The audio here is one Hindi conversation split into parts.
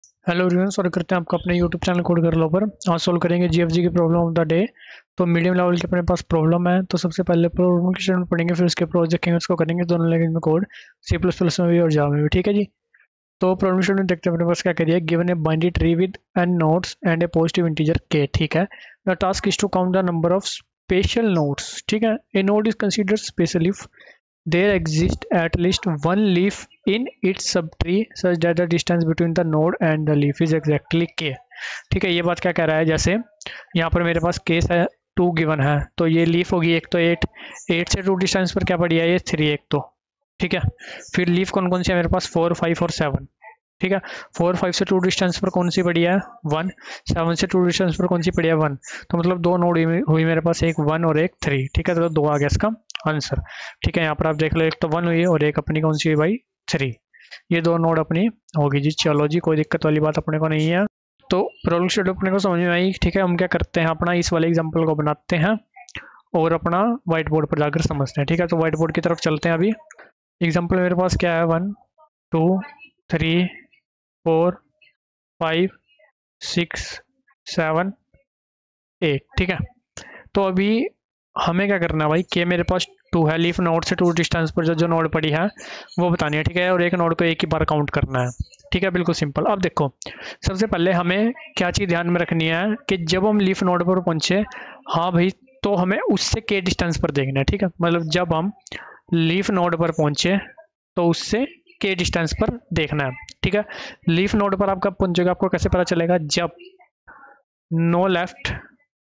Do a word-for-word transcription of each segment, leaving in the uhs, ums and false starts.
हेलो एवरीवन, स्वागत करते हैं आपका अपने यूट्यूब चैनल कोड कर लो पर। आज सोल्व करेंगे जीएफजी की प्रॉब्लम ऑफ द डे। तो मीडियम लेवल के अपने पास प्रॉब्लम है, तो सबसे पहले प्रॉब्लम की स्टेटमेंट पढ़ेंगे, फिर उसके प्रोजेक्ट देखेंगे, उसको करेंगे दोनों लैंग्वेज में कोड, सी प्लस प्लस में भी और जावा में भी। ठीक है जी। तो प्रॉब्लम स्टेटमेंट देखते हैं अपने पास क्या करिए। Given a binary tree with N nodes and a positive integer K. ठीक है। The task is to count the number of special nodes. ठीक है। A node is considered special if there exists at least one leaf in its subtree such that the distance between the node and the leaf is exactly k। ठीक है। ये बात क्या कह रहा है, जैसे यहाँ पर मेरे पास केस है टू गिवन है, तो ये लीफ होगी एक तो एट, एट से टू डिस्टेंस पर क्या पड़ी है, ये थ्री एक तो। ठीक है। फिर लीफ कौन कौन सी है मेरे पास, फोर फाइव और सेवन। ठीक है। फोर फाइव से टू डिस्टेंस पर कौन सी पड़ी है, वन। सेवन से टू डिस्टेंस पर कौन सी पड़ी है, वन। तो मतलब दो नोड हुई मेरे पास, एक वन और एक थ्री। ठीक है। तो दो आ गया इसका आंसर। ठीक है। यहाँ पर आप देख लो, एक तो वन हुई है और एक अपनी कौन सी हुई भाई, थ्री। ये दो नोड अपनी होगी जी। चलो जी, कोई दिक्कत वाली बात अपने को नहीं है। तो प्रॉब्लम शेड अपने को समझ में आई। ठीक है। हम क्या करते हैं, अपना इस वाले एग्जाम्पल को बनाते हैं और अपना व्हाइट बोर्ड पर जाकर समझते हैं। ठीक है। तो व्हाइट बोर्ड की तरफ चलते हैं। अभी एग्जाम्पल मेरे पास क्या है, one two three four five six seven eight. ठीक है। तो अभी हमें क्या करना है भाई, के मेरे पास टू है, लीफ नोड से टू डिस्टेंस पर जो जो नोड पड़ी है वो बतानी है। ठीक है। और एक नोड को एक ही बार काउंट करना है। ठीक है। बिल्कुल सिंपल। अब देखो, सबसे पहले हमें क्या चीज़ ध्यान में रखनी है कि जब हम लीफ नोड पर पहुंचे, हाँ भाई, तो हमें उससे के डिस्टेंस पर देखना है। ठीक है। मतलब जब हम लीफ नोड पर पहुंचे तो उससे के डिस्टेंस पर देखना है। ठीक है। लीफ नोड पर आप कब पहुंचोगे, आपको कैसे पता चलेगा, जब no left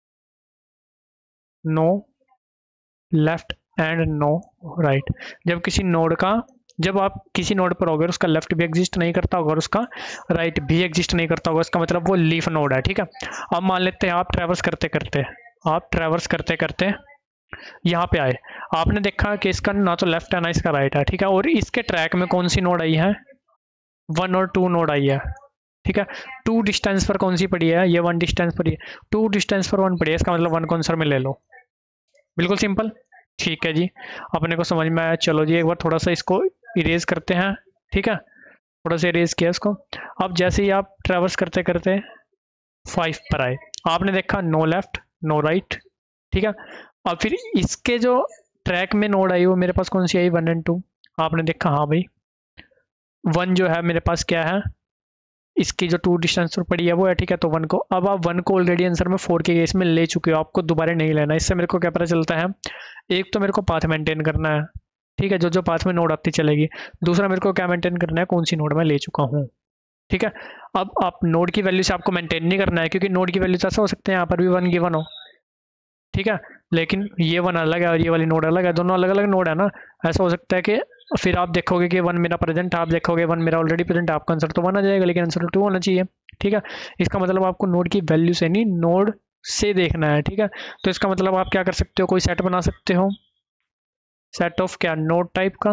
no left and no right. जब किसी नोड का जब आप किसी नोड पर होगे, उसका लेफ्ट भी एग्जिस्ट नहीं करता होगा और उसका राइट भी एग्जिस्ट नहीं करता होगा, इसका मतलब वो लीफ नोड है। ठीक है। अब मान लेते हैं आप ट्रैवर्स करते करते आप ट्रैवर्स करते करते यहाँ पे आए, आपने देखा कि इसका ना तो लेफ्ट है ना इसका राइट है। ठीक है। और इसके ट्रैक में कौन सी नोड आई है, वन और टू नोड आई है। ठीक है। टू डिस्टेंस पर कौन सी पड़ी है, ये वन डिस्टेंस पर है, टू डिस्टेंस पर वन पड़ी है, इसका मतलब वन को आंसर में ले लो। बिल्कुल सिंपल। ठीक है जी, अपने को समझ में आया। चलो जी, एक बार थोड़ा सा इसको इरेज करते हैं। ठीक है। थोड़ा सा इरेज किया इसको। अब जैसे ही आप ट्रैवर्स करते करते फाइव पर आए, आपने देखा नो लेफ्ट नो राइट। ठीक है। अब फिर इसके जो ट्रैक में नोड आई वो मेरे पास कौन सी आई, वन एंड टू। आपने देखा हाँ भाई, वन जो है मेरे पास क्या है, इसकी जो टू डिस्टेंस पर पड़ी है वो है। ठीक है। तो वन को, अब आप वन को ऑलरेडी आंसर में फोर के केस में ले चुके हो, आपको दोबारा नहीं लेना। इससे मेरे को क्या पता चलता है, एक तो मेरे को पाथ मेंटेन करना है। ठीक है। जो जो पाथ में नोड आती चलेगी। दूसरा मेरे को क्या मेंटेन करना है, कौन सी नोड में ले चुका हूँ। ठीक है। अब आप नोड की वैल्यू से आपको मेंटेन नहीं करना है, क्योंकि नोड की वैल्यू ऐसा हो सकते हैं यहाँ पर भी वन गिवन हो। ठीक है। लेकिन ये वन अलग है और ये वाली नोड अलग है, दोनों अलग अलग नोड है ना। ऐसा हो सकता है कि फिर आप देखोगे कि वन मेरा प्रेजेंट, आप देखोगे वन मेरा ऑलरेडी प्रेजेंट, आपका आंसर तो वन आ जाएगा, लेकिन आंसर टू होना चाहिए। ठीक है। इसका मतलब आपको नोड की वैल्यू से नहीं, नोड से देखना है। ठीक है। तो इसका मतलब आप क्या कर सकते हो, कोई सेट बना सकते हो, सेट ऑफ क्या, नोड टाइप का।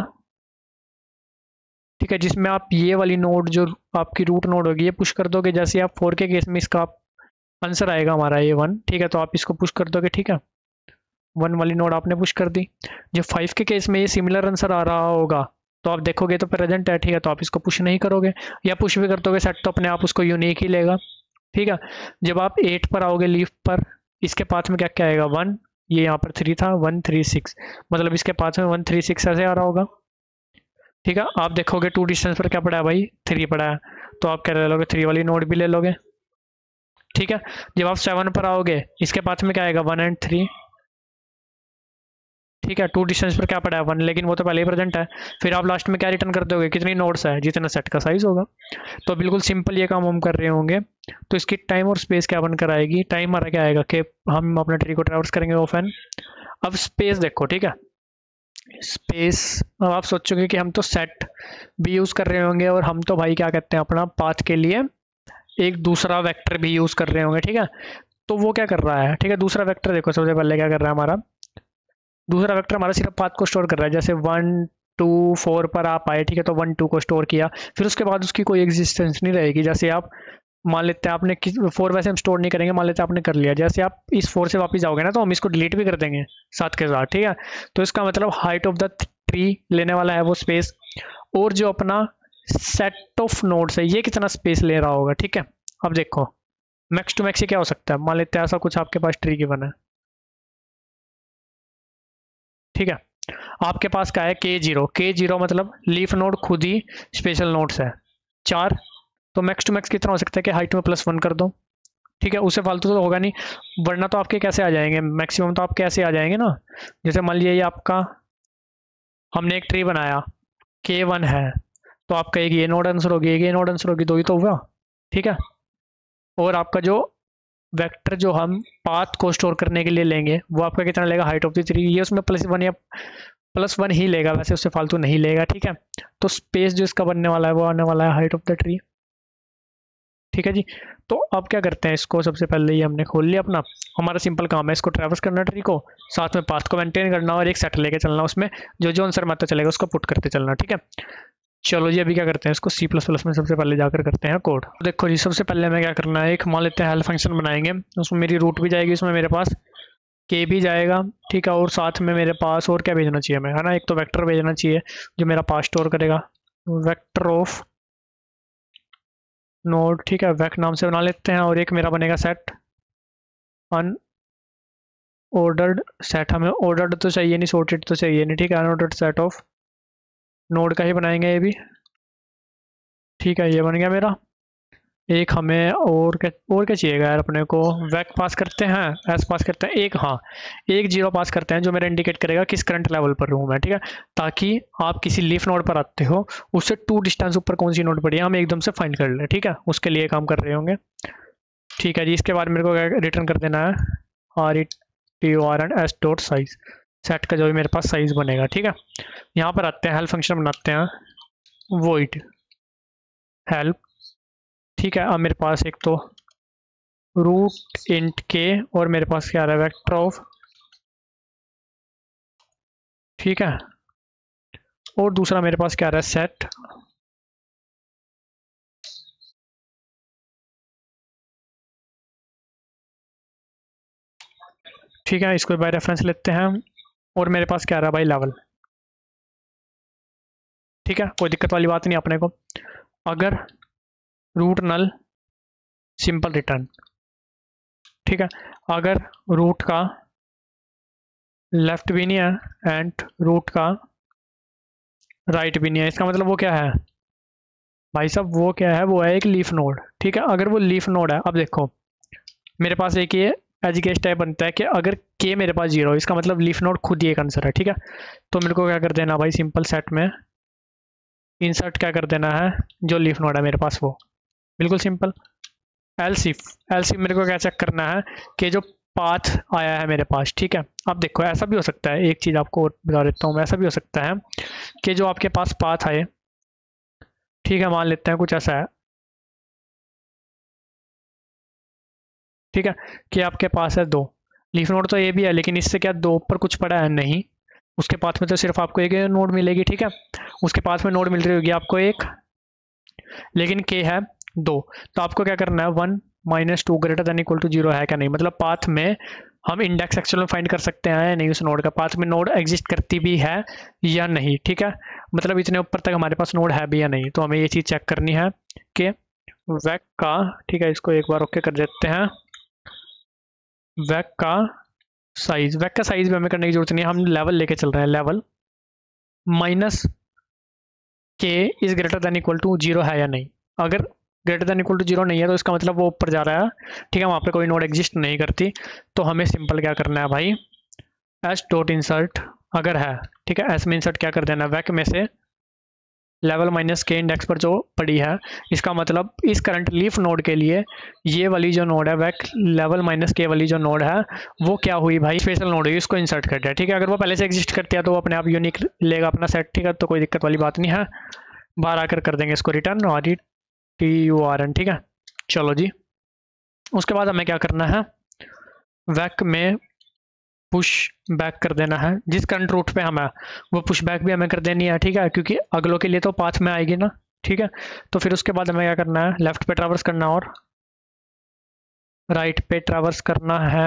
ठीक है। जिसमें आप ये वाली नोड जो आपकी रूट नोड होगी ये पुश कर दोगे। जैसे आप फोर के केस में इसका आंसर आएगा हमारा ये वन। ठीक है। तो आप इसको पुश कर दोगे। ठीक है। वन वाली नोड आपने पुश कर दी। जब फाइव के केस में ये सिमिलर आंसर आ रहा होगा तो आप देखोगे तो प्रेजेंट है। ठीक है। तो आप इसको पुश नहीं करोगे, या पुश भी कर दोगे सेट तो अपने आप उसको यूनिक ही लेगा। ठीक है। जब आप एट पर आओगे लीफ पर, इसके पाथ में क्या क्या आएगा, वन, ये यहाँ पर थ्री था, वन थ्री सिक्स, मतलब इसके पाथ में वन थ्री सिक्स ऐसे आ रहा होगा। ठीक है। आप देखोगे टू डिस्टेंस पर क्या पड़ा है भाई, थ्री पड़ा है, तो आप क्या ले लोगे, थ्री वाली नोड भी ले लोगे। ठीक है। जब आप सेवन पर आओगे, इसके पाथ में क्या आएगा, वन एंड थ्री। ठीक है। टू डिस्टेंस पर क्या पड़ा है, वन, लेकिन वो तो पहले ही प्रेजेंट है। फिर आप लास्ट में क्या रिटर्न कर दोगे, कितनी नोड्स है, जितना सेट का साइज होगा। तो बिल्कुल सिंपल ये काम हम कर रहे होंगे। तो इसकी टाइम और स्पेस क्या बनकर आएगी, टाइम हमारा क्या आएगा कि हम अपने ट्री को ट्रैवर्स करेंगे ऑफ एन। अब स्पेस देखो। ठीक है। स्पेस, अब आप सोचोगे कि हम तो सेट भी यूज कर रहे होंगे और हम तो भाई क्या कहते हैं, अपना पाथ के लिए एक दूसरा वेक्टर भी यूज कर रहे होंगे। ठीक है। तो वो क्या कर रहा है, ठीक है, दूसरा वेक्टर देखो, सबसे पहले क्या कर रहा है हमारा दूसरा वेक्टर, हमारा सिर्फ पाथ को स्टोर कर रहा है। जैसे वन टू फोर पर आप आए, ठीक है, तो वन टू को स्टोर किया, फिर उसके बाद उसकी कोई एग्जिस्टेंस नहीं रहेगी। जैसे आप मान लेते हैं आपने फोर, वैसे हम स्टोर नहीं करेंगे, मान लेते हैं आपने कर लिया, जैसे आप इस फोर से वापस जाओगे ना तो हम इसको डिलीट भी कर देंगे साथ के साथ। ठीक है। तो इसका मतलब हाइट ऑफ द ट्री लेने वाला है वो स्पेस, और जो अपना सेट ऑफ नोड्स है, ये कितना स्पेस ले रहा होगा, ठीक है। अब देखो मैक्स टू मैक्स ये क्या हो सकता है, मान लेते हैं ऐसा कुछ आपके पास ट्री गिवन है, ठीक है। आपके पास क्या है, के जीरो, के जीरो मतलब लीफ नोड खुद ही स्पेशल नोड्स है चार, तो मैक्स टू मैक्स कितना हो सकता है कि हाइट में प्लस वन कर दो, ठीक है। उससे फालतू तो होगा नहीं, वरना तो आपके कैसे आ जाएंगे मैक्सिमम, तो आप कैसे आ जाएंगे ना, जैसे मान लीजिए ये आपका हमने एक ट्री बनाया के वन है, तो आपका एक ये नोड आंसर होगी, एक ये नोड आंसर होगी, दो ही तो हुआ, ठीक है। और आपका जो वेक्टर जो हम पाथ को स्टोर करने के लिए लेंगे वो आपका कितना लेगा, हाइट ऑफ द ट्री, ये उसमें प्लस वन या प्लस वन ही लेगा, वैसे उससे फालतू नहीं लेगा, ठीक है। तो स्पेस जो इसका बनने वाला है वो आने वाला है हाइट ऑफ द ट्री, ठीक है जी। तो अब क्या करते हैं, इसको सबसे पहले ये हमने खोल लिया अपना, हमारा सिंपल काम है इसको ट्रैवर्स करना ट्री को, साथ में पाथ को मेंटेन करना और एक सेट लेके चलना, उसमें जो जो आंसर में आता चलेगा उसको पुट करते चलना, ठीक है। चलो जी अभी क्या करते हैं, इसको सी प्लस प्लस में सबसे पहले जाकर करते हैं कोड। देखो जी सबसे पहले हमें क्या करना है, एक मान लेते हैं हेल्प फंक्शन बनाएंगे, उसमें मेरी रूट भी जाएगी, उसमें मेरे पास के भी जाएगा, ठीक है। और साथ में मेरे पास और क्या भेजना चाहिए हमें, है ना, एक तो वेक्टर भेजना चाहिए जो मेरा पास स्टोर करेगा, वेक्टर ऑफ नोड, ठीक है, वेक नाम से बना लेते हैं। और एक मेरा बनेगा सेट अन ऑर्डर्ड सेट, हमें ऑर्डर्ड तो चाहिए नहीं, सॉर्टेड तो चाहिए नहीं, ठीक है। अनऑर्डर्ड सेट ऑफ नोड का ही बनाएंगे ये भी, ठीक है। ये बन गया मेरा। एक हमें और क्या और क्या चाहिएगा यार अपने को, वैक पास करते हैं, एस पास करते हैं, एक हाँ एक जीरो पास करते हैं जो मेरा इंडिकेट करेगा किस करंट लेवल पर हूँ मैं, ठीक है। ताकि आप किसी लीफ नोड पर आते हो उससे टू डिस्टेंस ऊपर कौन सी नोड पड़ी है हम एकदम से फाइंड कर लें, ठीक है, उसके लिए काम कर रहे होंगे, ठीक है जी। इसके बाद मेरे को रिटर्न कर देना है R E T O R and S dot size, set का जो भी मेरे पास साइज बनेगा, ठीक है। यहाँ पर आते हैं हेल्प फंक्शन बनाते हैं, वॉइड हेल्प, ठीक है। अब मेरे पास एक तो रूट इंट के और मेरे पास क्या आ रहा है, वेक्टर ऑफ, ठीक है। और दूसरा मेरे पास क्या आ रहा है, सेट ठीक है, इसको बाय रेफरेंस लेते हैं। और मेरे पास क्या आ रहा है भाई, लेवल, ठीक है, कोई दिक्कत वाली बात नहीं अपने को। अगर रूट नल सिंपल रिटर्न, ठीक है। अगर रूट का लेफ्ट भी नहीं है एंड रूट का राइट भी नहीं है, इसका मतलब वो क्या है भाई साहब, वो क्या है, वो है एक लीफ नोड, ठीक है। अगर वो लीफ नोड है, अब देखो मेरे पास एक ये एज केस टाइप बनता है कि अगर के मेरे पास जीरो, इसका मतलब लीफ नोड खुद ही एक आंसर है, ठीक है। तो मेरे को क्या कर देना भाई, सिंपल सेट में इंसर्ट क्या कर देना है, जो लीफ नोड है मेरे पास वो, बिल्कुल सिंपल। एलसीफ, एलसीफ मेरे को क्या चेक करना है कि जो पाथ आया है मेरे पास, ठीक है। अब देखो ऐसा भी हो सकता है, एक चीज़ आपको और बता देता हूँ, ऐसा भी हो सकता है कि जो आपके पास पाथ आए, ठीक है, मान लेते हैं कुछ ऐसा है, ठीक है, कि आपके पास है दो, लीफ नोड तो ये भी है लेकिन इससे क्या दो ऊपर कुछ पड़ा है नहीं, उसके पाथ में तो सिर्फ आपको एक नोड मिलेगी, ठीक है। उसके पाथ में नोड मिल रही होगी आपको एक, लेकिन के है दो, तो आपको क्या करना है, one minus two greater than equal to zero है क्या नहीं, मतलब पाथ में हम इंडेक्स एक्चुअल में फाइंड कर सकते हैं या नहीं, उस नोड का पाथ में नोड एग्जिस्ट करती भी है या नहीं, ठीक है। मतलब इतने ऊपर तक हमारे पास नोड है भी या नहीं, तो हमें ये चीज़ चेक करनी है कि वैक का, ठीक है, इसको एक बार ओके कर देते हैं, वैक का साइज, वैक का साइज भी हमें करने की जरूरत नहीं है, हम लेवल लेके चल रहे हैं, level minus k is greater than equal to zero है या नहीं। अगर greater than equal to zero नहीं है तो इसका मतलब वो ऊपर जा रहा है, ठीक है, वहाँ पे कोई नोड एग्जिस्ट नहीं करती। तो हमें सिंपल क्या करना है भाई, एस डॉट इंसर्ट अगर है, ठीक है, एस में इंसर्ट क्या कर देना है, वैक में से लेवल माइनस के इंडेक्स पर जो पड़ी है, इसका मतलब इस करंट लीफ नोड के लिए ये वाली जो नोड है वैक लेवल माइनस के वाली जो नोड है वो क्या हुई भाई, स्पेशल नोड हुई, इसको इंसर्ट कर दिया, ठीक है। अगर वो पहले से एग्जिस्ट करती है तो वो अपने आप यूनिक लेगा अपना सेट, ठीक है, तो कोई दिक्कत वाली बात नहीं है। बाहर आकर कर देंगे इसको return, R E T U R N, ठीक है। चलो जी, उसके बाद हमें क्या करना है, वैक में पुश बैक कर देना है, जिस करंट रूट पे हमें वो पुश बैक भी हमें कर देनी है, ठीक है, क्योंकि अगलों के लिए तो पाथ में आएगी ना, ठीक है। तो फिर उसके बाद हमें क्या करना है, लेफ्ट पे ट्रैवर्स करना और राइट पे ट्रैवर्स करना है,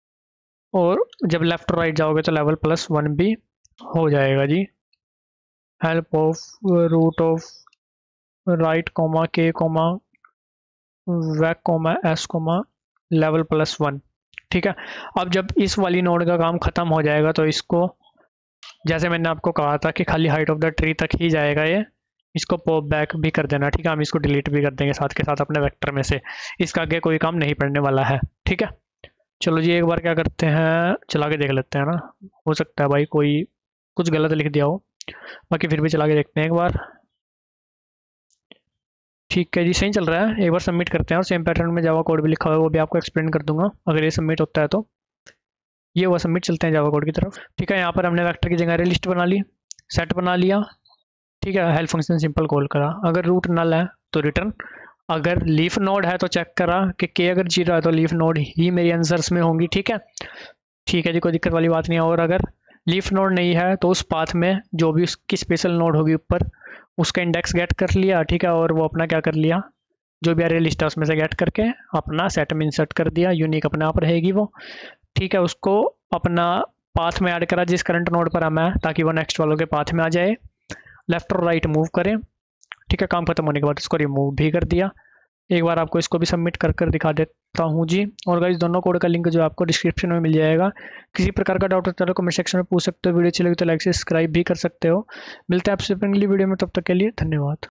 और जब लेफ्ट और राइट जाओगे तो लेवल प्लस वन भी हो जाएगा जी। Help of root of right comma k comma vec comma S comma level plus one. ठीक है, अब जब इस वाली नोड का काम खत्म हो जाएगा तो इसको, जैसे मैंने आपको कहा था कि खाली हाइट ऑफ द ट्री तक ही जाएगा ये, इसको पॉप बैक भी कर देना। ठीक है, हम इसको डिलीट भी कर देंगे साथ के साथ अपने वेक्टर में से, इसका आगे कोई काम नहीं पड़ने वाला है। ठीक है, चलो जी एक बार क्या करते हैं, चला के देख लेते हैं ना, हो सकता है भाई कोई कुछ गलत लिख दिया हो, बाकी फिर भी चला के देखते हैं एक बार। ठीक है जी, सही चल रहा है, एक बार सबमिट करते हैं और सेम पैटर्न में जावा कोड भी लिखा हुआ है वो भी आपको एक्सप्लेन कर दूंगा अगर ये सबमिट होता है तो। ये हुआ सबमिट, चलते हैं जावा कोड की तरफ। ठीक है, यहाँ पर हमने वेक्टर की जगह अरे लिस्ट बना ली, सेट बना लिया। ठीक है, हेल्प फंक्शन सिंपल कॉल करा, अगर रूट नल है तो रिटर्न, अगर लीफ नोड है तो चेक करा कि के अगर जीरो है तो लीफ नोड ही मेरी आंसर्स में होंगी। ठीक है, ठीक है जी, कोई दिक्कत वाली बात नहीं है। और अगर लीफ नोड नहीं है तो उस पाथ में जो भी उसकी स्पेशल नोड होगी ऊपर, उसका इंडेक्स गेट कर लिया। ठीक है, और वो अपना क्या कर लिया, जो भी अरे लिस्ट है उसमें से गेट करके अपना सेट में इंसर्ट कर दिया, यूनिक अपने आप रहेगी वो। ठीक है, उसको अपना पाथ में ऐड करा जिस करंट नोड पर हम है, ताकि वो नेक्स्ट वालों के पाथ में आ जाए। लेफ्ट और राइट मूव करें। ठीक है, काम खत्म होने के बाद इसको रिमूव भी कर दिया। एक बार आपको इसको भी सबमिट कर कर दिखा देता हूँ जी। और गाइस दोनों कोड का लिंक जो आपको डिस्क्रिप्शन में मिल जाएगा। किसी प्रकार का डाउट होता है तो कमेंट सेक्शन में पूछ सकते हो, वीडियो अच्छी लगी तो लाइक सब्सक्राइब भी कर सकते हो। मिलते हैं आपसे अगली वीडियो में, तब तक के लिए धन्यवाद।